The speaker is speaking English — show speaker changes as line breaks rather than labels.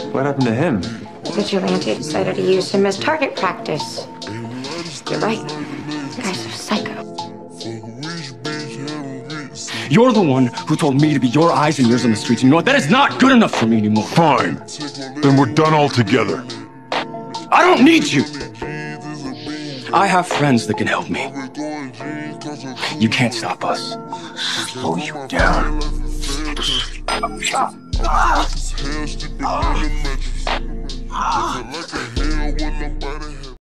What happened to him?
The vigilante decided to use him as target practice. You're right. The guy's a psycho.
You're the one who told me to be your eyes and ears on the streets. And you know what? That is not good enough for me anymore.
Fine. Then we're done altogether.
I don't need you. I have friends that can help me. You can't stop us.
Slow you down.